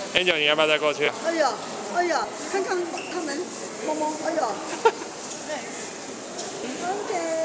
Angel， 你要不要再过去？ 哎呀，哎呀，看看他们，摸摸，哎呀。OK。